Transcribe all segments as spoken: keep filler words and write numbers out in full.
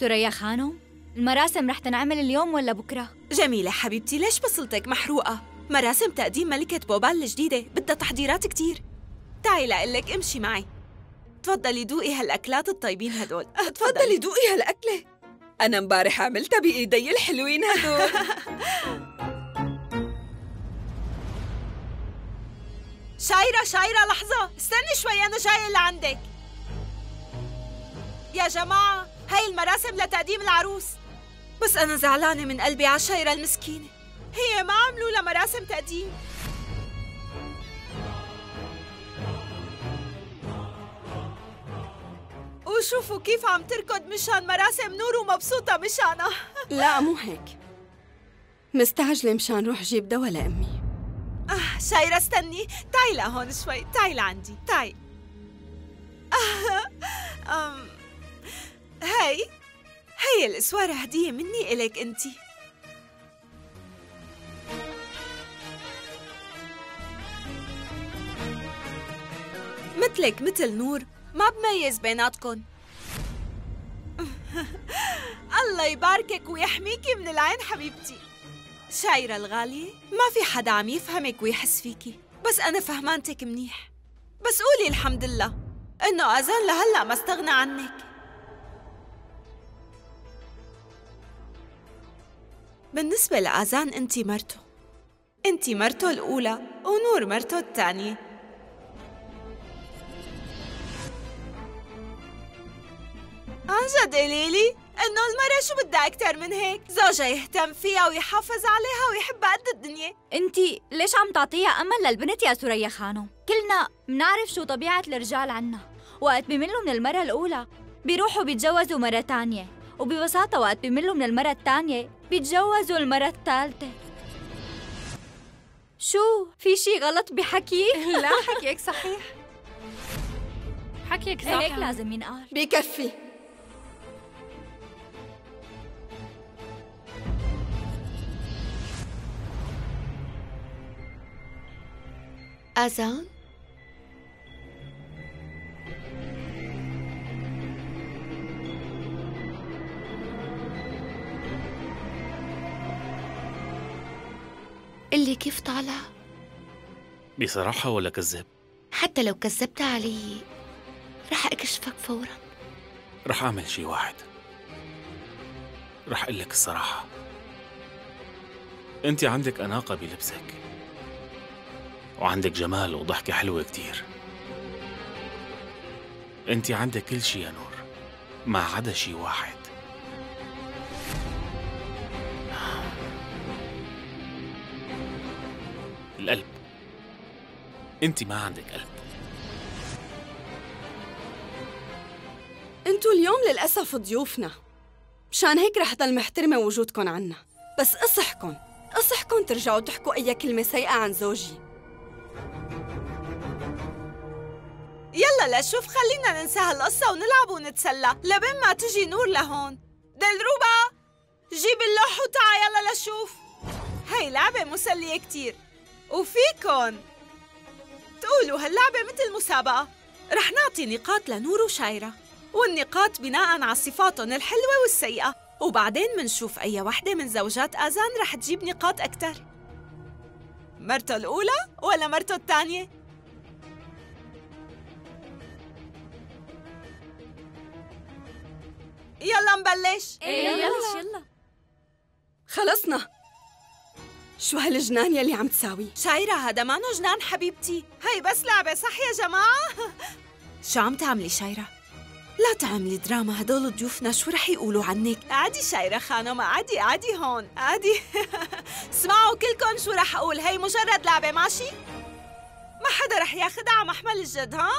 سوريا خانم، المراسم رح تنعمل اليوم ولا بكرة؟ جميلة حبيبتي، ليش بصلتك محروقة؟ مراسم تقديم ملكة بوبال الجديدة بدها تحضيرات كتير. تعي لقلك امشي معي. تفضلي دوقي هالأكلات الطيبين هدول. تفضلي دوقي هالأكلة. أنا مبارح عملتها بإيدي الحلوين هدول. شايرة شايرة لحظة، استني شوي أنا جاية لعندك. يا جماعة هاي المراسم لتقديم العروس، بس أنا زعلانة من قلبي على شايرة المسكينة، هي ما عملوا لها مراسم تقديم. وشوفوا كيف عم تركض مشان مراسم نور ومبسوطة مشانها. لا مو هيك، مستعجلة مشان روح جيب دواء لأمي. آه شايرة استني، تعي لهون شوي، تعي لعندي، تعي. آه أم هاي هي الإسوارة هدية مني إلك أنتي. مثلك مثل نور ما بميز بيناتكن. الله يباركك ويحميكي من العين حبيبتي. شايرة الغالية، ما في حدا عم يفهمك ويحس فيكي، بس أنا فهمانتك منيح. بس قولي الحمد لله إنه أذان لهلأ ما استغنى عنك. بالنسبة لأذان أنتي مرته، أنتي مرته الأولى ونور مرته الثانية. عن جد قليلي إنه المرأة شو بدها أكتر من هيك؟ زوجها يهتم فيها ويحافظ عليها ويحبها قد الدنيا. انتي ليش عم تعطيها أمل للبنت يا سوريا خانم؟ كلنا منعرف شو طبيعة الرجال عنا، وقت بيملوا من المرة الأولى بيروحوا بيتجوزوا مرة تانية، وببساطة وقت بيملوا من المرة الثانية بيتجوزوا المرة الثالثة. شو في شي غلط بحكي؟ لا حكيك صحيح، حكيك صح، هيك لازم ينقال. بكفي. أذان؟ اللي كيف طالع؟ بصراحة ولا كذاب؟ حتى لو كذبت علي رح أكشفك فورا. رح أعمل شي واحد، رح أقلك الصراحة. أنت عندك أناقة بلبسك، وعندك جمال وضحكة حلوة كتير. أنت عندك كل شي يا نور ما عدا شي واحد. القلب. أنت ما عندك قلب. انتوا اليوم للأسف ضيوفنا، مشان هيك رح ضل محترمة وجودكن عنا، بس اصحكن اصحكن ترجعوا تحكوا أي كلمة سيئة عن زوجي. يلا لشوف، خلينا ننسى هالقصة ونلعب ونتسلى لبين ما تجي نور لهون. دلروبة جيب اللوح وتعا يلا لشوف. هاي لعبة مسلية كتير، وفيكن تقولوا هاللعبة مثل مسابقة. رح نعطي نقاط لنور وشايرة، والنقاط بناء على صفاتهم الحلوة والسيئة، وبعدين منشوف أي وحدة من زوجات آذان رح تجيب نقاط أكتر. مرته الأولى ولا مرته الثانية؟ يلا نبلش. إيه يلا يلا. خلصنا. شو هالجنان يلي عم تساوي؟ شايرة هذا ما جنان حبيبتي، هي بس لعبة صح يا جماعة؟ شو عم تعملي شايرة؟ لا تعملي دراما، هدول ضيوفنا شو رح يقولوا عنك؟ عادي شايرة خانم، عادي عادي هون عادي. اسمعوا كلكم شو رح أقول، هي مجرد لعبة ماشي؟ ما حدا رح ياخدها على محمل الجد. ها؟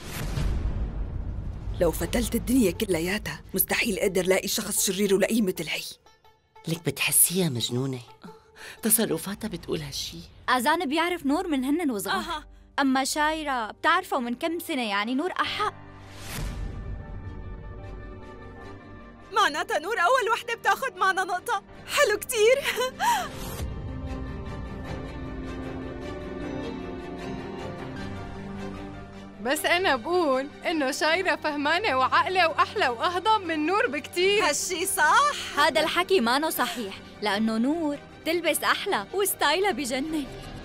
لو فتلت الدنيا كلياتها مستحيل اقدر لاقي شخص شرير ولاقيه مثل هي. لك بتحسيها مجنونة، تصرفاتها بتقول هالشي. أذان بيعرف نور من هن وصغار. أها. أما شايرة بتعرفه من كم سنة، يعني نور أحق. معناتها نور أول وحدة بتاخد معنا نقطة. حلو كتير. بس أنا بقول إنه شايرة فهمانة وعقلة وأحلى وأهضم من نور بكتير. هالشي صح؟ هذا الحكي مانو صحيح، لأنه نور تلبس أحلى وستايلها بجنن.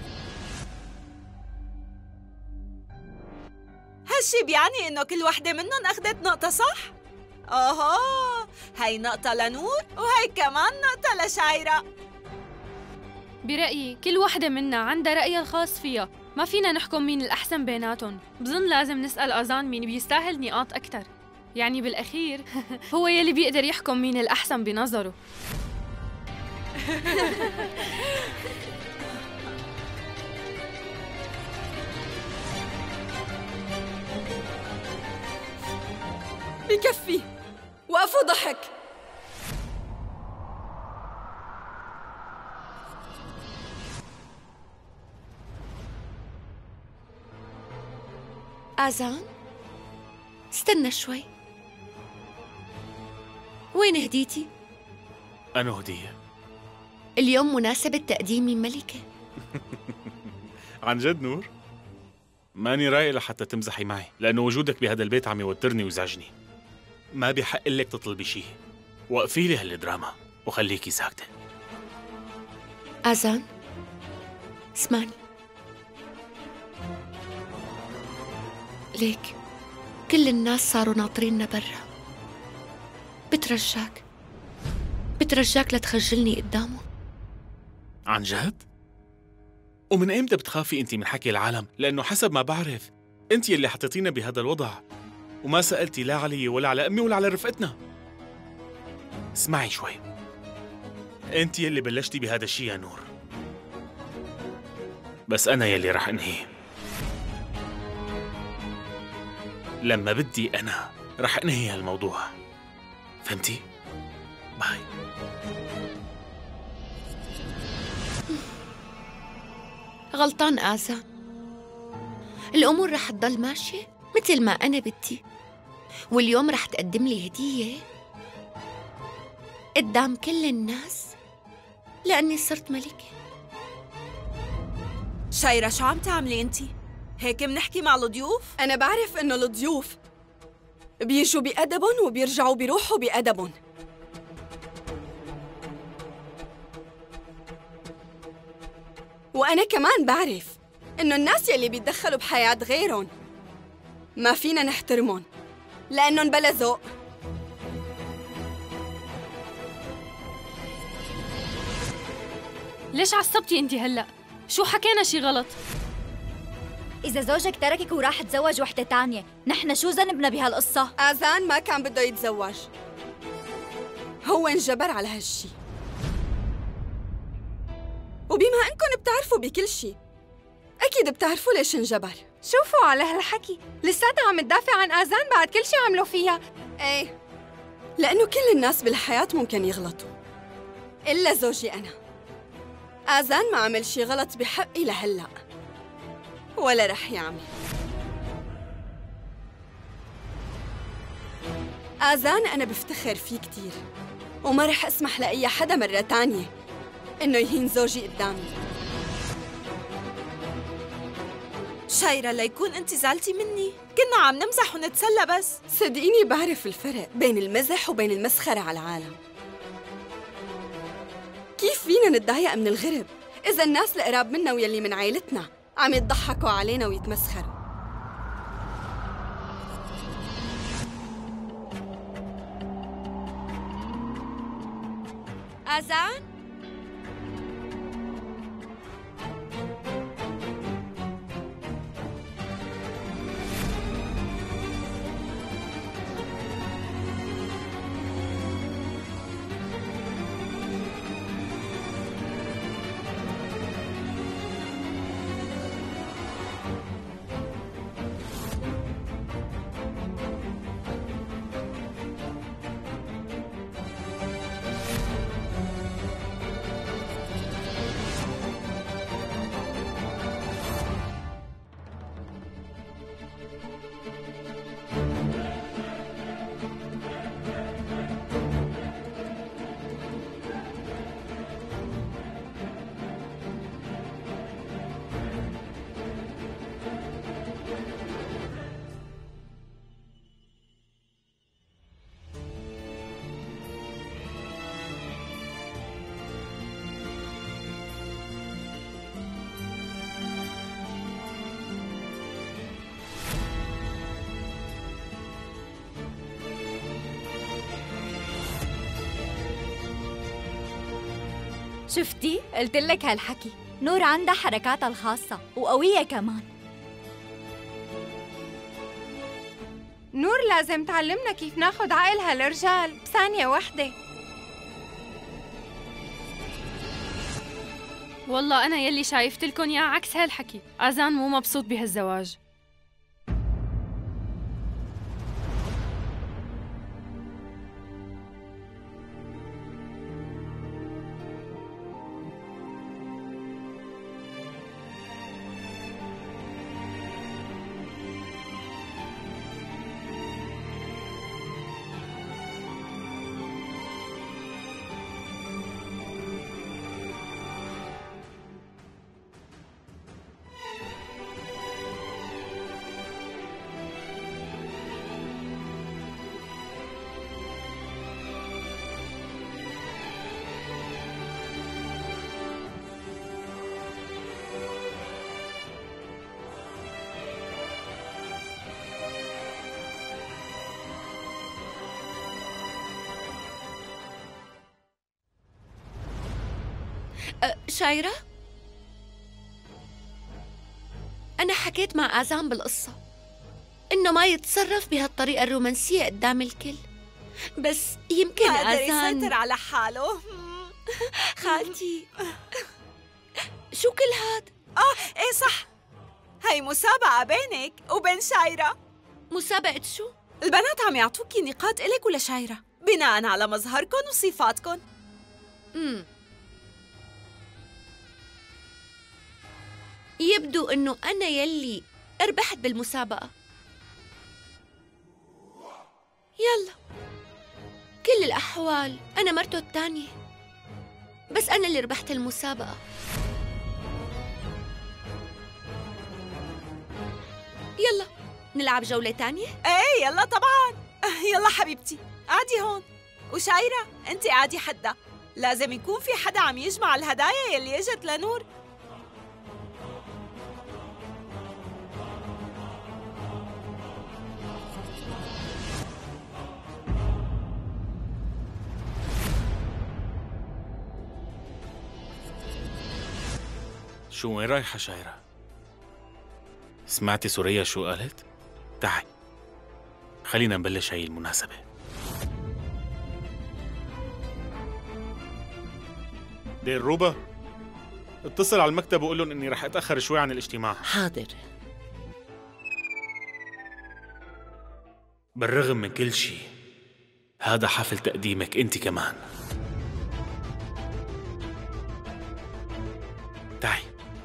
هالشي بيعني إنه كل وحدة منهم أخذت نقطة صح؟ أوهو، هاي نقطة لنور وهي كمان نقطة لشايرة. برأيي كل وحدة منا عندها رأيها الخاص فيها، ما فينا نحكم مين الأحسن بيناتهم. بظن لازم نسأل أذان مين بيستاهل نقاط أكتر، يعني بالأخير هو يلي بيقدر يحكم مين الأحسن بنظره. بكفي، وقفوا ضحك. آذان، استنى شوي. وين هديتي؟ أنا هدية؟ اليوم مناسبة تقديمي ملكة. عن جد نور؟ ماني رايق لحتى تمزحي معي، لأنه وجودك بهذا البيت عم يوترني ويزعجني. ما بحق لك تطلبي شيء. وقفي لي هالدراما وخليكي ساكتة. آذان، اسمعني. ليك كل الناس صاروا ناطريننا برا. بترجاك بترجاك لا تخجلني قدامه. عن جد؟ ومن ايمتى بتخافي انت من حكي العالم؟ لانه حسب ما بعرف انت اللي حطيتينا بهذا الوضع، وما سألتي لا علي ولا على امي ولا على رفقتنا. اسمعي شوي، انت يلي بلشتي بهذا الشيء يا نور، بس انا يلي رح انهيه. لما بدي انا رح انهي هالموضوع، فهمتي؟ باي. غلطان آذان، الأمور رح تضل ماشية مثل ما أنا بدي، واليوم رح تقدم لي هدية قدام كل الناس لأني صرت ملكة. شايرة، شو عم تعملي انتي؟ هيك منحكي مع الضيوف؟ أنا بعرف إنه الضيوف بيجوا بأدبهم وبيرجعوا بيروحوا بأدبهم. وأنا كمان بعرف إنه الناس يلي بيتدخلوا بحياة غيرهم ما فينا نحترمهم لأنهم بلا ذوق. ليش عصبتي انت هلأ؟ شو حكينا شي غلط؟ إذا زوجك تركك وراح تزوج وحدة تانية، نحن شو ذنبنا بهالقصة؟ آذان ما كان بده يتزوج، هو انجبر على هالشي. وبما انكم بتعرفوا بكل شي، اكيد بتعرفوا ليش انجبر. شوفوا على هالحكي، لساتها عم تدافع عن آذان بعد كل شي عملوا فيها. ايه، لأنه كل الناس بالحياة ممكن يغلطوا إلا زوجي أنا. آذان ما عمل شي غلط بحقي لهلأ، ولا رح يعمل. آذان أنا بفتخر فيه كتير، وما رح أسمح لأي حدا مرة تانية إنه يهين زوجي قدامي. شايرة، ليكون انت زعلتي مني، كنا عم نمزح ونتسلى بس. صدقيني بعرف الفرق بين المزح وبين المسخرة على العالم. كيف فينا نتضايق من الغرب إذا الناس القراب منا ويلي من عائلتنا عم يضحكوا علينا ويتمسخروا؟ آذان، شفتي؟ قلت لك هالحكي. نور عندها حركاتها الخاصة وقوية كمان. نور لازم تعلمنا كيف ناخد عقل هالرجال بثانية واحدة. والله أنا يلي شايفتلكن يا عكس هالحكي. آذان مو مبسوط بهالزواج. أه شايرة؟ أنا حكيت مع آذان بالقصة إنه ما يتصرف بهالطريقة الرومانسية قدام الكل، بس يمكن ما قدر آذان يسيطر على حاله. خالتي شو كل هاد؟ آه إيه صح، هي مسابقة بينك وبين شايرة. مسابقة شو؟ البنات عم يعطوكي نقاط إلك ولشايرة بناءً على مظهركن وصفاتكن. امم يبدو إنه أنا يلي ربحت بالمسابقة. يلا، كل الأحوال أنا مرته الثانية، بس أنا اللي ربحت المسابقة. يلا نلعب جولة تانية؟ إيه يلا طبعاً. يلا حبيبتي قعدي هون، وشايرة أنت قعدي حدا. لازم يكون في حدا عم يجمع الهدايا يلي اجت لنور. شو وين رايحة شايرة؟ سمعتي سوريا شو قالت؟ تعي خلينا نبلش هي المناسبة. دير روبا، اتصل على المكتب وقول لهم اني رح اتأخر شوي عن الاجتماع. حاضر. بالرغم من كل شيء هذا حفل تقديمك انت كمان. تعي.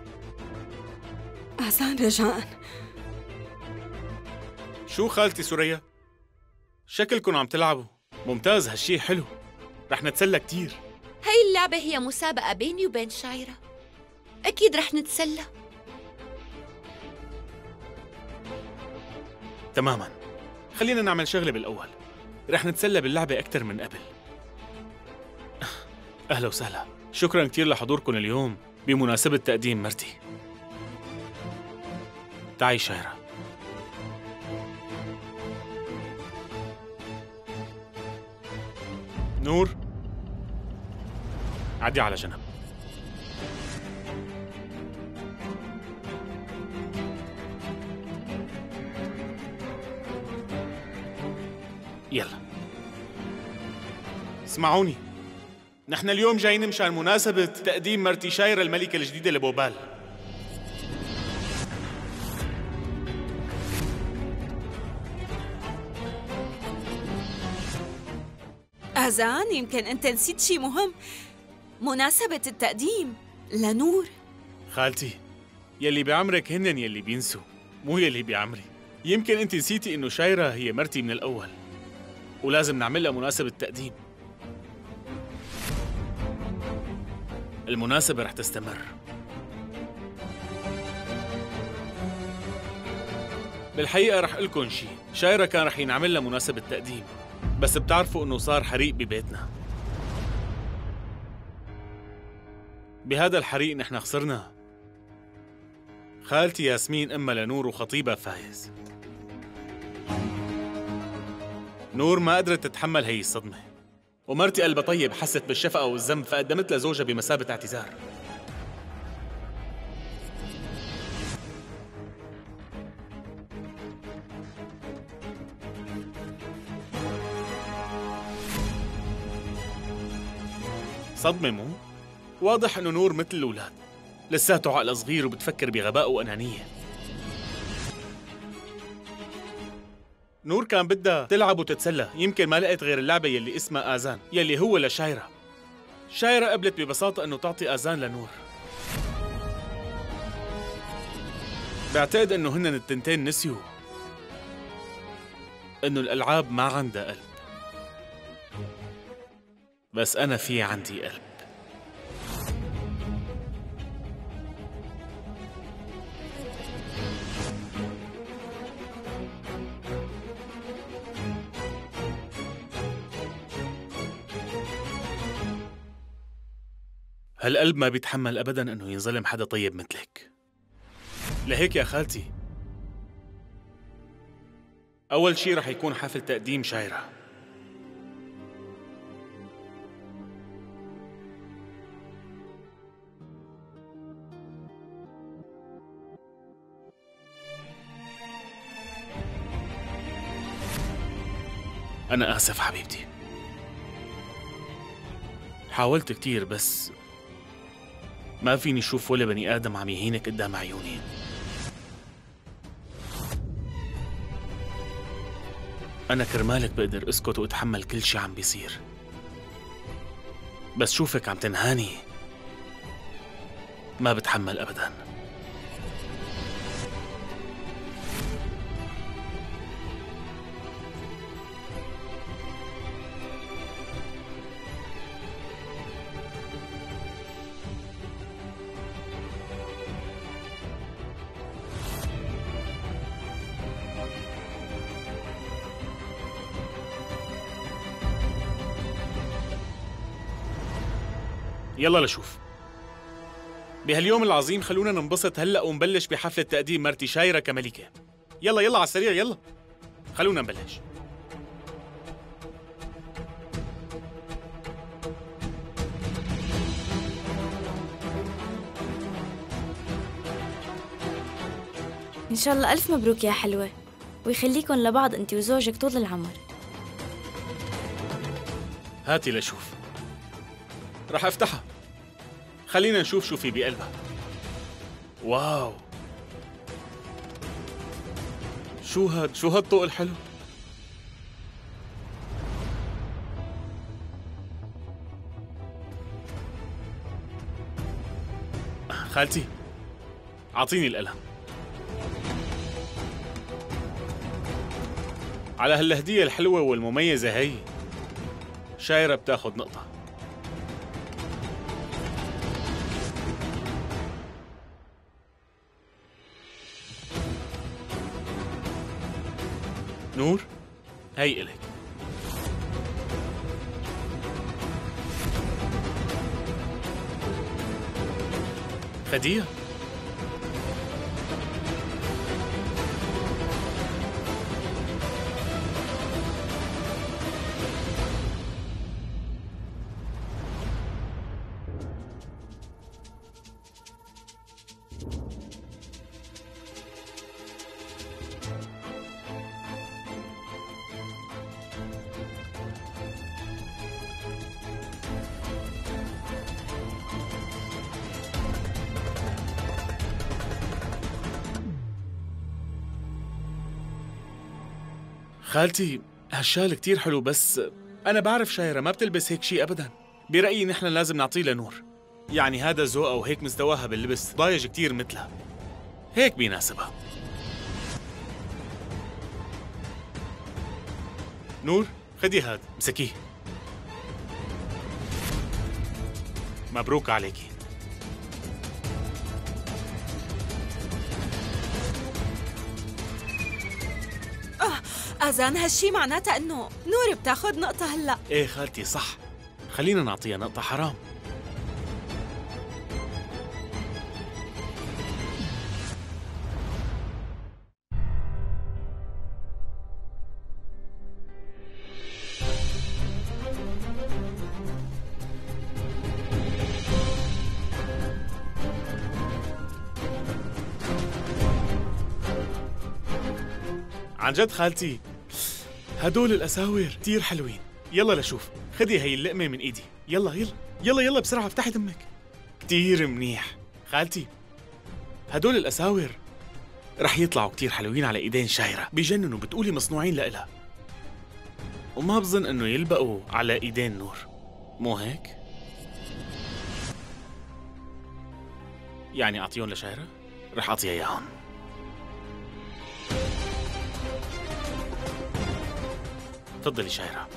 آذان رجاءً. شو خالتي سوريا؟ شكلكم عم تلعبوا. ممتاز، هالشي حلو، رح نتسلى كتير. هاي اللعبة هي مسابقة بيني وبين شايرة، أكيد رح نتسلى. تماماً، خلينا نعمل شغلة بالأول. رح نتسلى باللعبة أكثر من قبل. أهلا وسهلا، شكراً كتير لحضوركم اليوم بمناسبة تقديم مرتي. تعي شايرة. نور، عدي على جنب. يلا اسمعوني، نحن اليوم جايين مشان مناسبة تقديم مرتي شايرة الملكة الجديدة لبوبال. آذان يمكن أنت نسيت شي مهم. مناسبة التقديم لنور. خالتي، يلي بعمرك هنن يلي بينسوا، مو يلي بعمري. يمكن انت نسيتي انه شايرة هي مرتي من الأول، ولازم نعملها مناسبة تقديم. المناسبة رح تستمر. بالحقيقة رح قلكن شي، شايرة كان رح ينعمل لها مناسبة تقديم، بس بتعرفوا انه صار حريق ببيتنا. بهذا الحريق نحن خسرنا خالتي ياسمين أمها لنور وخطيبها فايز. نور ما قدرت تتحمل هي الصدمة، ومرتي قلبها طيب حست بالشفقة والذنب فقدمت لها زوجها بمثابة اعتذار. صدمة مو؟ واضح انه نور مثل الاولاد، لساته عقل صغير وبتفكر بغباء وانانية. نور كان بدها تلعب وتتسلى، يمكن ما لقيت غير اللعبة يلي اسمها آذان، يلي هو لشايرة. شايرة قبلت ببساطة انه تعطي آذان لنور. بعتقد انه هن التنتين نسيوا انه الألعاب ما عندها قلب، بس أنا في عندي قلب. هالقلب ما بيتحمل أبداً أنه ينظلم حدا طيب مثلك. لهيك يا خالتي أول شي رح يكون حفل تقديم شايرة. أنا آسف حبيبتي، حاولت كتير بس ما فيني شوف ولا بني آدم عم يهينك قدام عيوني. أنا كرمالك بقدر أسكت وأتحمل كل شي عم بيصير، بس شوفك عم تنهاني ما بتحمل أبداً. يلا لشوف، بهاليوم العظيم خلونا ننبسط هلأ ونبلش بحفلة تقديم مرتي شايرة كملكة. يلا يلا على السريع، يلا خلونا نبلش. إن شاء الله ألف مبروك يا حلوة، ويخليكن لبعض أنت وزوجك طول العمر. هاتي لشوف، رح أفتحها، خلينا نشوف شو في بقلبها. واو، شو هاد؟ شو هالضوء الحلو؟ خالتي أعطيني القلم. على هالهدية الحلوة والمميزة هي شايرة بتاخد نقطة. نور هي إلك. خديها. خالتي هالشال كتير حلو، بس أنا بعرف شايرة ما بتلبس هيك شي أبداً. برأيي نحن لازم نعطيه لنور، يعني هذا ذوقها وهيك مستواها باللبس ضايج كتير مثلها، هيك بيناسبها. نور خدي هاد مسكيه. مبروك عليكي. آذان هالشي معناتها إنه نور بتاخد نقطة هلأ. إيه خالتي صح، خلينا نعطيها نقطة، حرام. عن جد خالتي هدول الأساور كتير حلوين. يلا لشوف، خدي هي اللقمة من إيدي. يلا يلا يلا يلا بسرعة افتحي تمك. كتير منيح خالتي. هدول الأساور رح يطلعوا كتير حلوين على إيدين شايرة، بيجننوا، بتقولي مصنوعين لإلها، وما بظن إنه يلبقوا على إيدين نور، مو هيك؟ يعني أعطيهم لشايرة؟ رح أعطيها إياهم. تفضلي شايرة.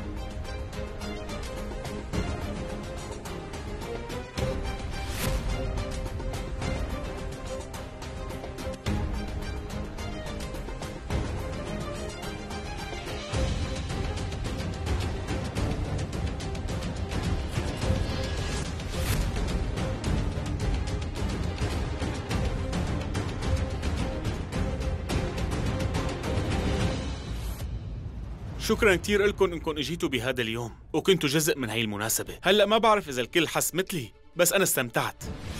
شكراً كتير لكم إنكم اجيتوا بهذا اليوم وكنتوا جزء من هاي المناسبة. هلأ ما بعرف إذا الكل حس مثلي، بس أنا استمتعت.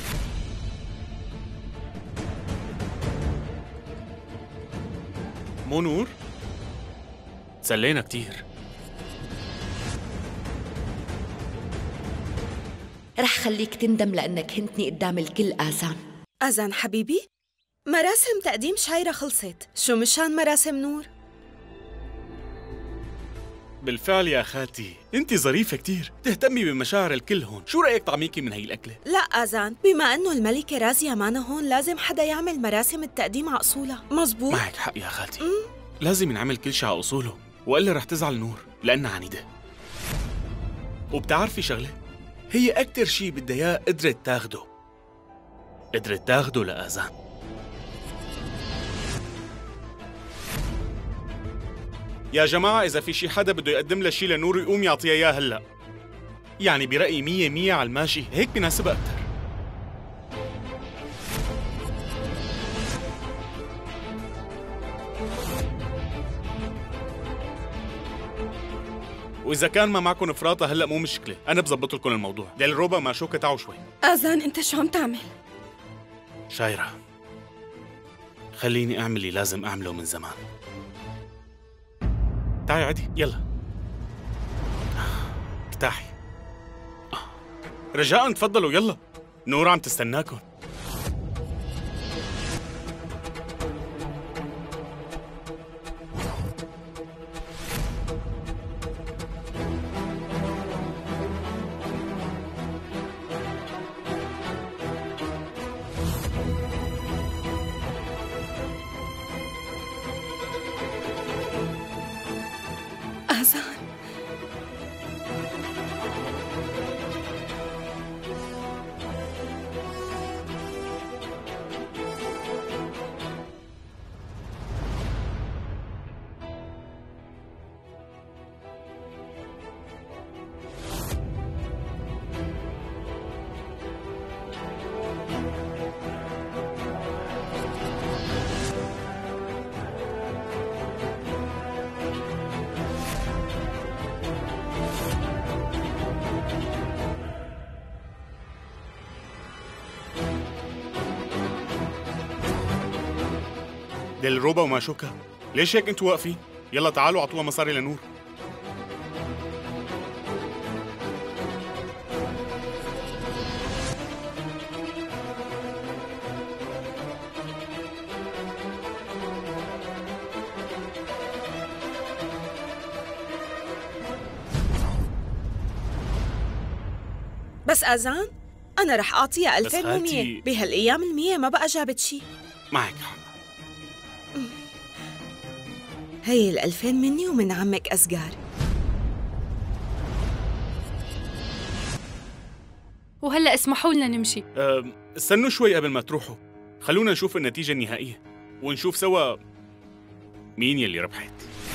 مو نور؟ تسلينا كتير. رح خليك تندم لأنك هنتني قدام الكل آذان. آذان حبيبي، مراسم تقديم شايرة خلصت، شو مشان مراسم نور؟ بالفعل يا خالتي، انت ظريفة كتير، تهتمي بمشاعر الكل هون. شو رأيك طعميكي من هي الأكلة؟ لا آذان، بما أنه الملكة رازية معنا هون لازم حدا يعمل مراسم التقديم على أصولها، مزبوط؟ معك حق يا خالتي. مم؟ لازم نعمل كل شيء على أصوله، وإلا رح تزعل نور لأنها عنيدة. وبتعرفي شغلة؟ هي أكتر شيء بدها إياه قدرت تاخده. قدرت تاخده لآذان. يا جماعة إذا في شي حدا بده يقدم لها شي لنور يقوم يعطيها إياه هلأ. يعني برأيي مية مية على الماشي، هيك بناسبها أكتر. وإذا كان ما معكم فراطة هلأ مو مشكلة، أنا بظبط لكم الموضوع. دلروبا ما شوكة تعوا شوي. آذان أنت شو عم تعمل؟ شايرة، خليني أعمل اللي لازم أعمله من زمان. تعي عدي، يلا ارتاحي. رجاءً تفضلوا يلا، نور عم تستناكم. آذان دلروبا وما شوكة، ليش هيك انتوا واقفين؟ يلا تعالوا اعطوها مصاري لنور. بس آذان أنا رح أعطيها ألفين ومية، بهالأيام المية ما بقى جابت شي. معك حق. هي الألفين مني ومن عمك أسجار. وهلأ اسمحوا لنا نمشي. أه، استنوا شوي قبل ما تروحوا، خلونا نشوف النتيجة النهائية ونشوف سوا مين يلي ربحت.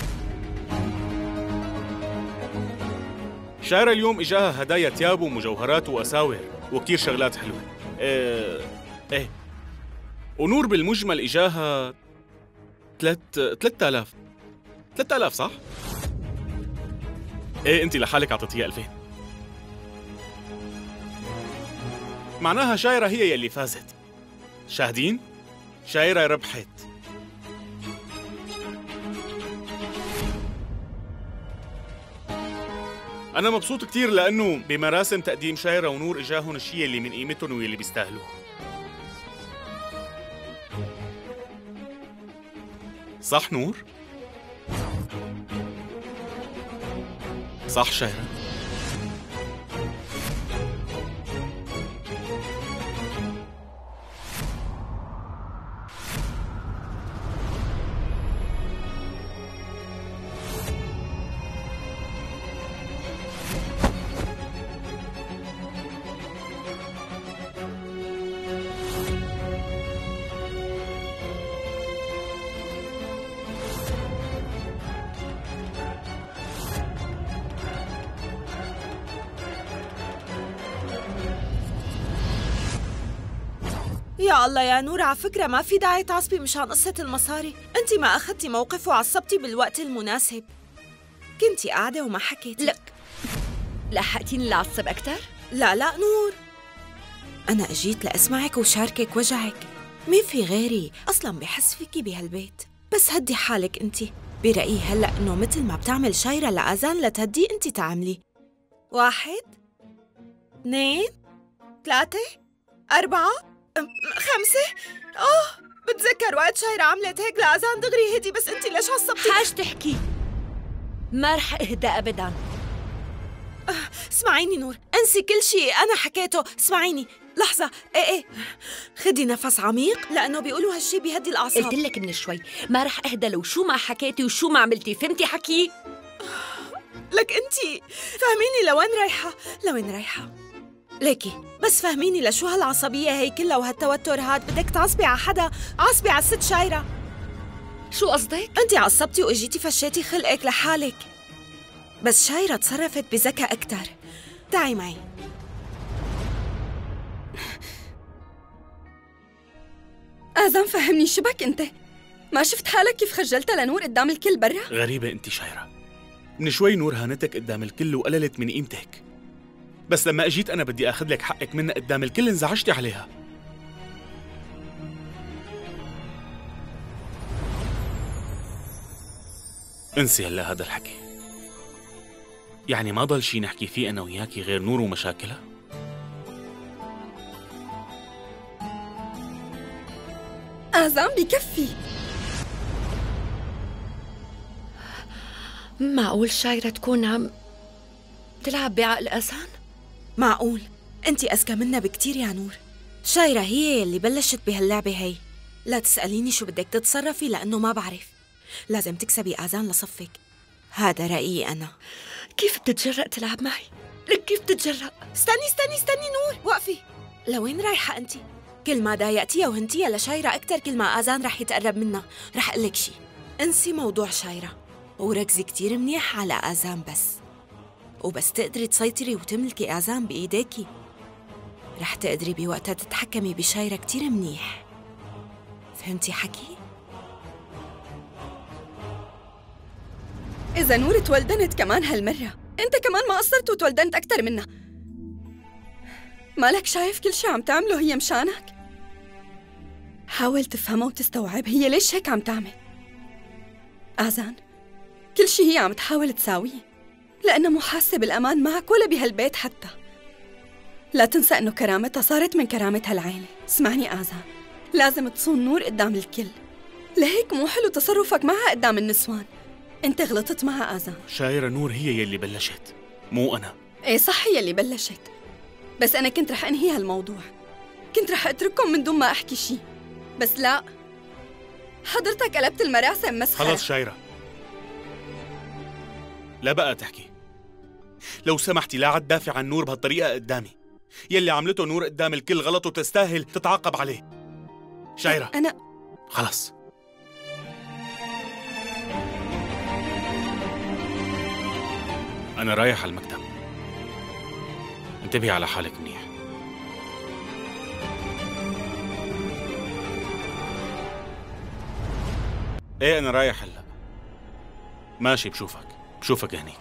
شايرة اليوم إجاها هدايا تياب ومجوهرات وأساور وكتير شغلات حلوة. أه، إيه، ونور بالمجمل إجاها ثلاث ثلاثة آلاف ثلاثة آلاف صح؟ إيه أنت لحالك أعطيتيها ألفين. معناها شايرة هي يلي فازت. شاهدين؟ شايرة ربحت. أنا مبسوط كتير لأنه بمراسم تقديم شايرة ونور إجاهن الشيء اللي من قيمتهم واللي بيستاهلوه. صح نور؟ صح شايرة؟ يا الله يا نور، على فكرة ما في داعي تعصبي مشان قصة المصاري. انتي ما أخذتي موقف وعصبتي بالوقت المناسب. كنتي قاعدة وما حكيتي. لك لحقتيني لأعصب أكتر؟ لا لا نور، أنا أجيت لأسمعك وشاركك وجعك. مين في غيري أصلاً بحس فيكي بهالبيت. بس هدي حالك انتي. برأيي هلأ إنه مثل ما بتعمل شايرة لآذان لتهدي انتي تعملي. واحد اثنين ثلاثة أربعة خمسة. آه بتذكر وقت شايرة عملت هيك لآذان دغري هدي، بس انتي ليش عصبتي؟ حاج تحكي، ما رح اهدى أبداً. آه اسمعيني نور، انسي كل شيء أنا حكيته. اسمعيني لحظة. ايه ايه خدي نفس عميق لأنه بيقولوا هالشي بيهدي الأعصاب. قلت لك من شوي ما رح اهدى لو شو ما حكيتي وشو ما عملتي، فهمتي حكي؟ لك انتي فهميني لوين رايحة، لوين رايحة؟ ليكي بس فهميني لشو هالعصبية هي كلها وهالتوتر هاد؟ بدك تعصبي على حدا؟ عصبي على الست شايرة. شو قصدك؟ انتي عصبتي واجيتي فشيتي خلقك لحالك. بس شايرة تصرفت بذكاء أكتر. تعي معي. آذان فهمني شو بك انت؟ ما شفت حالك كيف خجلتها لنور قدام الكل برا؟ غريبة انت شايرة، من شوي نور هانتك قدام الكل وقللت من قيمتك، بس لما اجيت انا بدي اخذ لك حقك منها قدام الكل انزعجتي عليها. انسي هلا هذا الحكي. يعني ما ضل شي نحكي فيه انا وياكي غير نور ومشاكلها؟ آذان بكفي. معقول شايرة تكون عم تلعب بعقل آذان؟ معقول؟ انتي أذكى منا بكتير يا نور. شايرة هي اللي بلشت بهاللعبة هي. لا تسأليني شو بدك تتصرفي لأنه ما بعرف. لازم تكسبي آذان لصفك. هذا رأيي أنا. كيف بتتجرأ تلعب معي؟ لك كيف بتتجرأ؟ استني استني استني نور، وقفي. لوين رايحة أنتِ؟ كل ما ضايقتيها وهنتيها لشايرة أكتر كل ما آذان رح يتقرب منها. رح أقلك شي، انسي موضوع شايرة وركزي كتير منيح على آذان بس. وبس تقدري تسيطري وتملكي آذان بإيديكي رح تقدري بوقتها تتحكمي بشايرة كتير منيح. فهمتي حكي؟ إذا نور تولدنت كمان هالمرة، أنت كمان ما قصرت وتولدنت أكتر منها. مالك شايف كل شي عم تعمله هي مشانك؟ حاول تفهمها وتستوعب هي ليش هيك عم تعمل. آذان كل شي هي عم تحاول تساويه لأنها مو حاسة بالأمان معك ولا بهالبيت حتى. لا تنسى إنه كرامتها صارت من كرامة هالعيلة. اسمعني آذان، لازم تصون نور قدام الكل، لهيك مو حلو تصرفك معها قدام النسوان. انت غلطت معها آذان. شايرة نور هي يلي بلشت مو أنا. ايه صح هي اللي بلشت، بس أنا كنت رح أنهي هالموضوع، كنت رح أترككم من دون ما أحكي شي، بس لا، حضرتك قلبت المراسم مسخرة. خلص شايرة، لا بقى تحكي. لو سمحتي لا عاد دافع عن نور بهالطريقة قدامي. يلي عملته نور قدام الكل غلط وتستاهل تتعاقب عليه. شايرة أنا خلص. أنا رايح على المكتب، انتبهي على حالك منيح. ايه أنا رايح هلا. ماشي، بشوفك بشوفك هنيك.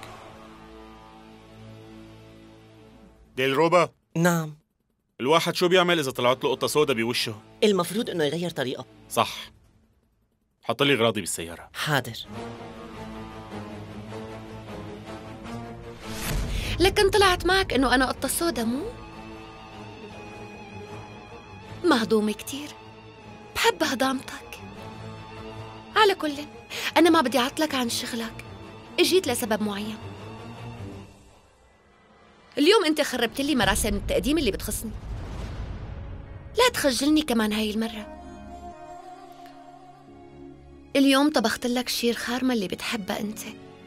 ديلروبا. نعم. الواحد شو بيعمل إذا طلعت له قطة سودا بوشه؟ المفروض إنه يغير طريقه. صح. حط لي أغراضي بالسيارة. حاضر. لكن طلعت معك إنه أنا قطة سودا مو؟ مهضومة كتير، بحب هضامتك. على كل، أنا ما بدي أعطلك عن شغلك، اجيت لسبب معين. اليوم أنت خربت لي مراسم التقديم اللي بتخصني، لا تخجلني كمان هاي المرة. اليوم طبخت لك شير خارمة اللي بتحبها أنت.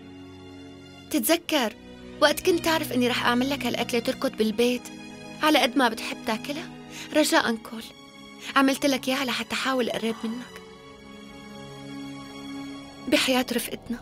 تتذكر وقت كنت تعرف إني رح أعمل لك هالأكلة تركض بالبيت على قد ما بتحب تاكلها؟ رجاءً كل، عملت لك إياها لحتى أحاول أقرب منك بحياة رفقتنا.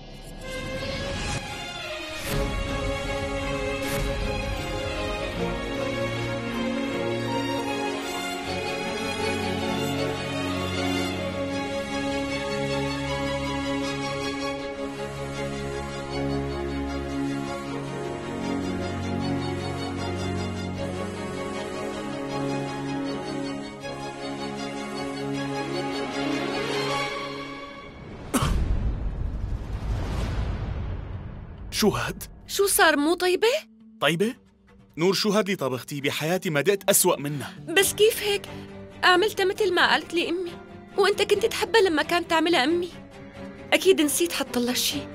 شو هاد؟ شو صار مو طيبة؟ طيبة؟ نور شو هاد اللي طبختيه؟ بحياتي ما دقت أسوأ منها. بس كيف هيك؟ عملتها مثل ما قالت لي أمي، وأنت كنت تحبها لما كانت تعملها أمي. أكيد نسيت حط الله شي.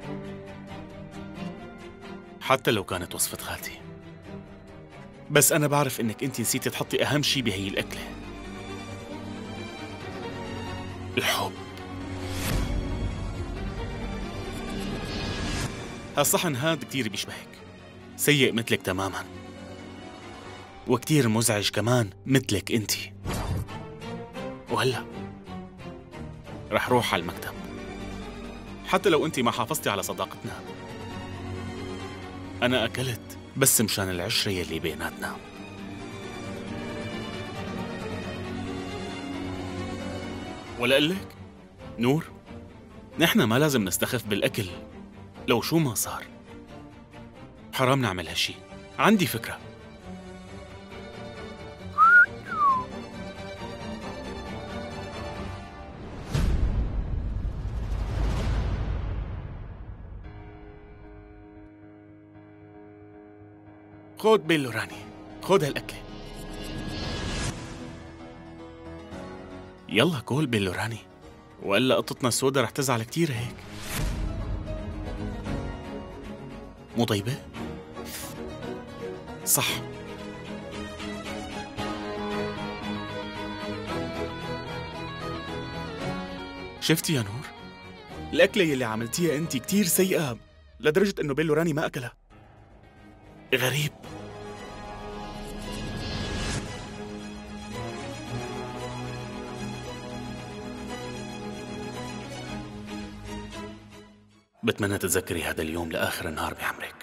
حتى لو كانت وصفة خالتي، بس أنا بعرف إنك أنت نسيتي تحطي أهم شي بهي الأكلة، الحب. هالصحن هاد كتير بيشبهك، سيء مثلك تماماً، وكتير مزعج كمان مثلك انتي. وهلأ رح روح على المكتب، حتى لو انتي ما حافظتي على صداقتنا. أنا أكلت بس مشان العشرة يلي بيناتنا. ولا قلك نور، نحن ما لازم نستخف بالأكل لو شو ما صار. حرام نعمل هالشي. عندي فكرة. خود بيلو راني، خود هالأكلة. يلا كول بيلو راني، وإلا قطتنا السودا رح تزعل كتير هيك. مو طيبة؟ صح. شفتي يا نور؟ الأكلة يلي عملتيها أنت كتير سيئة لدرجة إنه بيلو راني ما أكلها. غريب. بتمنى تتذكري هذا اليوم لآخر النهار بعمرك.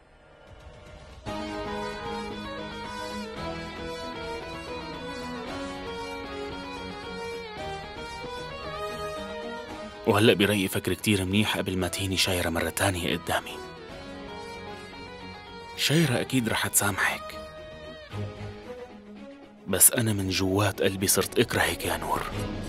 وهلأ برأيي فكر كتير منيح قبل ما تهيني شايرة مرة تانية قدامي. شايرة أكيد رح تسامحك، بس أنا من جوات قلبي صرت أكرهك يا نور.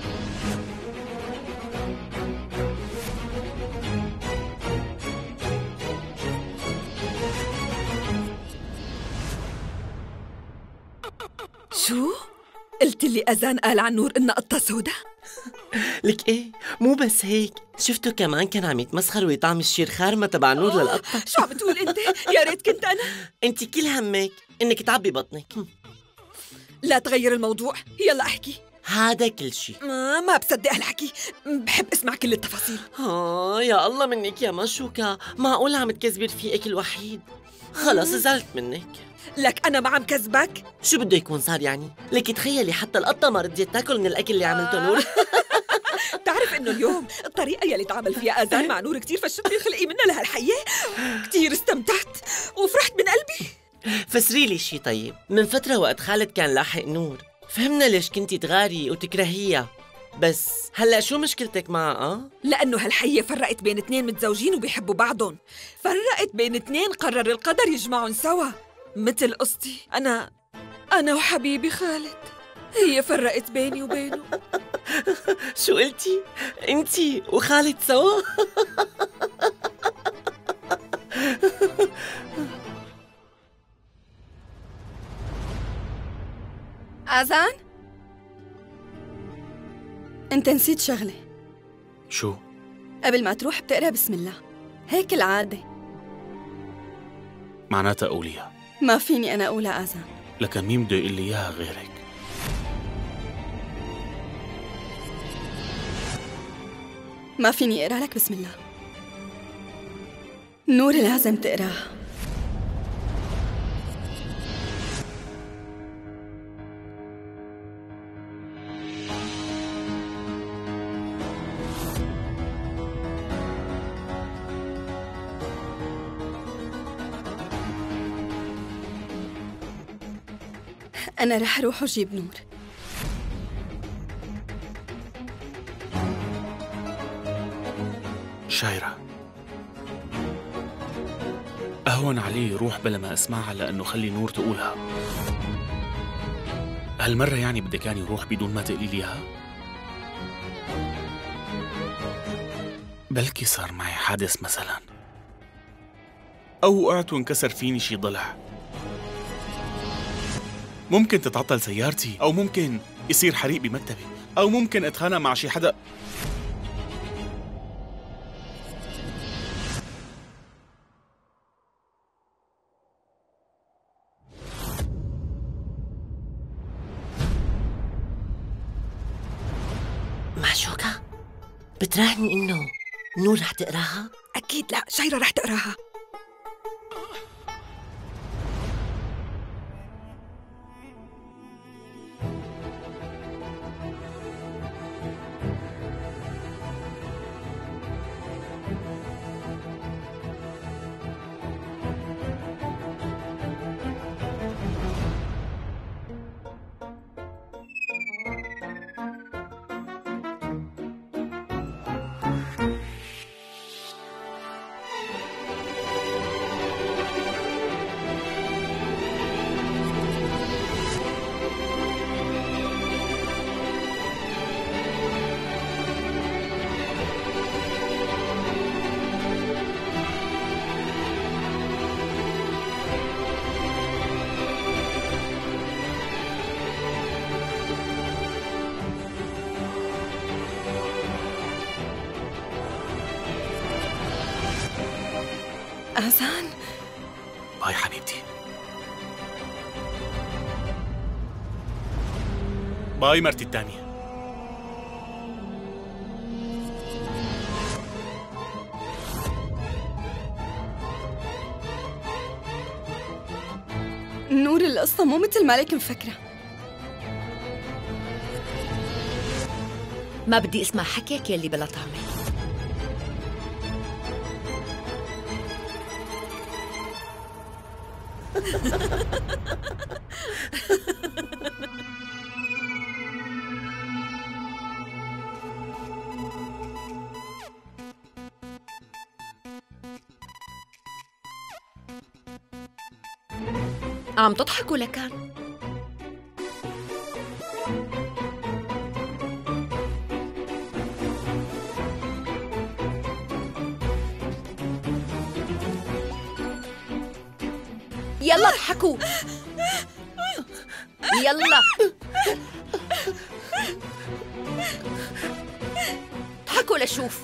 شو؟ قلت لي أذان قال عن نور إنها قطة سودا؟ لك ايه، مو بس هيك، شفته كمان كان عم يتمسخر ويطعم الشير خارمة تبع نور للقطة. شو عم تقول أنت؟ يا ريت كنت أنا. انت كل همك انك تعبي بطنك. لا تغير الموضوع، يلا احكي. هذا كل شيء. ما ما بصدق هالحكي، بحب اسمع كل التفاصيل. اه يا الله منك يا مشوكة، معقول عم تكذبي رفيقك الوحيد؟ خلص زعلت منك. لك أنا ما عم كذبك؟ شو بده يكون صار يعني؟ لك تخيلي حتى القطة ما رضيت تاكل من الأكل اللي عملته نور. بتعرف إنه اليوم الطريقة يلي تعمل فيها أذان مع نور كتير فشتني خلقي منها لهالحية. كتير استمتعت وفرحت من قلبي. فسري لي شي طيب. من فترة وقت خالد كان لاحق نور فهمنا ليش كنتي تغاري وتكرهيها، بس هلا شو مشكلتك معها؟ اه لأنه هالحية فرقت بين اثنين متزوجين وبيحبوا بعضهم، فرقت بين اثنين قرر القدر يجمعهم سوا، مثل قصتي أنا أنا وحبيبي خالد، هي فرقت بيني وبينه. شو قلتي؟ انتي وخالد سوا؟ آذان؟ أنت نسيت شغلة. شو؟ قبل ما تروح بتقرأ بسم الله، هيك العادة. معناتها قوليها. ما فيني أنا أقولها آذان. لكن مين بده يقول لي إياها غيرك؟ ما فيني أقرأ لك بسم الله. نور لازم تقراها. أنا رح روح وجيب نور. شايرة، أهون علي روح بلا ما أسمعها لأنه خلي نور تقولها. هالمرة يعني بدك يعني روح بدون ما تقولي لي إياها؟ بلكي صار معي حادث مثلا، أو وقعت وانكسر فيني شي ضلع. ممكن تتعطل سيارتي، أو ممكن يصير حريق بمكتبي، أو ممكن أتخانق مع شي حدا. معشوقة، بتراهني إنه نور رح تقراها؟ أكيد لا، شايرة رح تقراها. آذان، باي حبيبتي. باي مرتي التانية. نور القصة مو مثل ما لك مفكرة. ما بدي اسمع حكيك يلي بلا طعمة. عم تضحكوا لكان؟ يلا اضحكوا، يلا اضحكوا لشوف.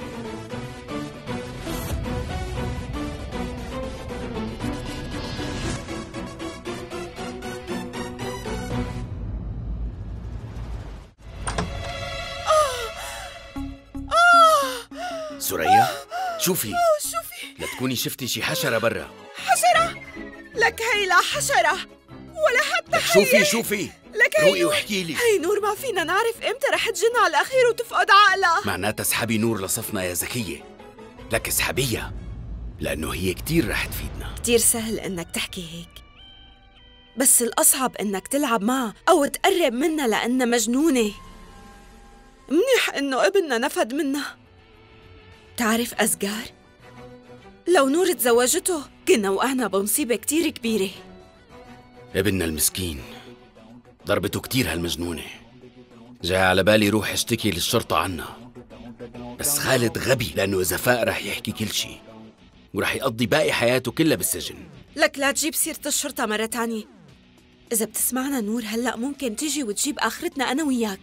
سوريا، شوفي شوفي، لا تكوني شفتي شي حشرة برا. حشرة؟ لك هي لا حشرة ولا حتى لك شوفي شوفي لك هي روقي واحكي لي. هي نور ما فينا نعرف امتى رح تجن على الاخير وتفقد عقلها. معناتها اسحبي نور لصفنا يا زكية. لك اسحبيها لأنه هي كتير رح تفيدنا. كتير سهل انك تحكي هيك، بس الأصعب انك تلعب معها أو تقرب منها لأنها مجنونة. منيح انه ابننا نفد منها. تعرف أزجار؟ لو نور تزوجته كنا وقعنا بمصيبة كتير كبيرة. ابننا المسكين ضربته كتير هالمجنونة. جاي على بالي روح اشتكي للشرطة عنها، بس خالد غبي لأنه إذا فاق رح يحكي كل شي ورح يقضي باقي حياته كلها بالسجن. لك لا تجيب سيرة الشرطة مرة تانية، إذا بتسمعنا نور هلأ ممكن تيجي وتجيب آخرتنا أنا وياك.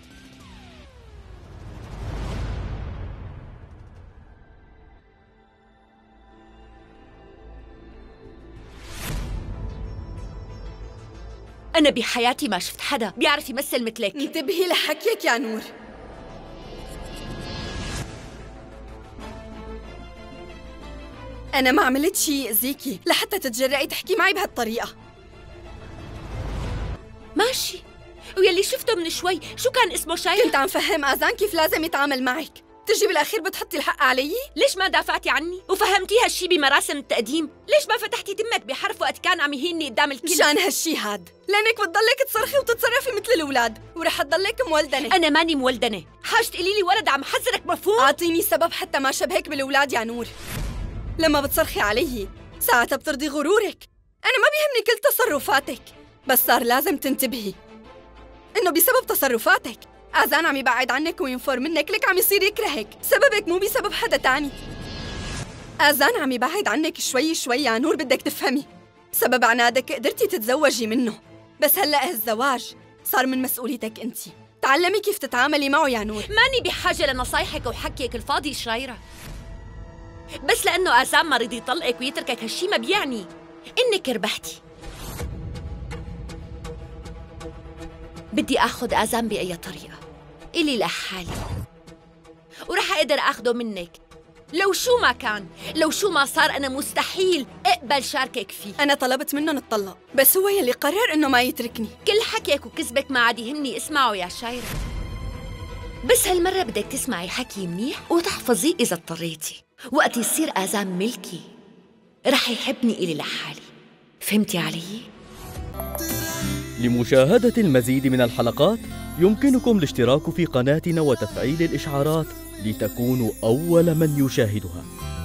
أنا بحياتي ما شفت حدا بيعرف يمثل مثلك. انتبهي لحكيك يا نور. أنا ما عملت شي يأذيكي لحتى تتجرئي تحكي معي بهالطريقة. ماشي، ويلي شفته من شوي شو كان اسمه شاير؟ كنت عم فهم آذان كيف لازم يتعامل معك، تجي بالأخير بتحطي الحق علي؟ ليش ما دافعتي عني وفهمتي هالشي بمراسم التقديم؟ ليش ما فتحتي تمك بحرف وقت كان عم يهيني قدام الكل؟ مشان هالشي هاد، لأنك بتضلك تصرخي وتتصرفي مثل الأولاد ورح تضلك مولدنة. أنا ماني مولدنة، حاج تقولي لي ولد عم حذرك، مفهوم؟ أعطيني سبب حتى ما شبهك بالأولاد يا نور. لما بتصرخي علي ساعتها بترضي غرورك. أنا ما بيهمني كل تصرفاتك، بس صار لازم تنتبهي إنه بسبب تصرفاتك آذان عم يبعد عنك وينفر منك، لك عم يصير يكرهك. سببك مو بسبب حدا تاني. آذان عم يبعد عنك شوي شوي يا نور، بدك تفهمي. سبب عنادك قدرتي تتزوجي منه، بس هلأ هالزواج صار من مسؤوليتك انت. تعلمي كيف تتعاملي معه يا نور. ماني بحاجة لنصايحك وحكيك الفاضي شريرة، بس لأنه آذان ما رضي يطلقك ويتركك هالشي ما بيعني إنك ربحتي. بدي آخذ آذان بأي طريقة إلي لحالي، ورح أقدر آخده منك لو شو ما كان، لو شو ما صار. أنا مستحيل أقبل شاركك فيه. أنا طلبت منه نتطلق، بس هو يلي قرر إنه ما يتركني. كل حكيك وكذبك ما عاد يهمني اسمعه يا شايرة، بس هالمرة بدك تسمعي حكي منيح وتحفظيه إذا اضطريتي. وقت يصير آذان ملكي رح يحبني إلي لحالي، فهمتي علي؟ لمشاهدة المزيد من الحلقات يمكنكم الاشتراك في قناتنا وتفعيل الإشعارات لتكونوا أول من يشاهدها.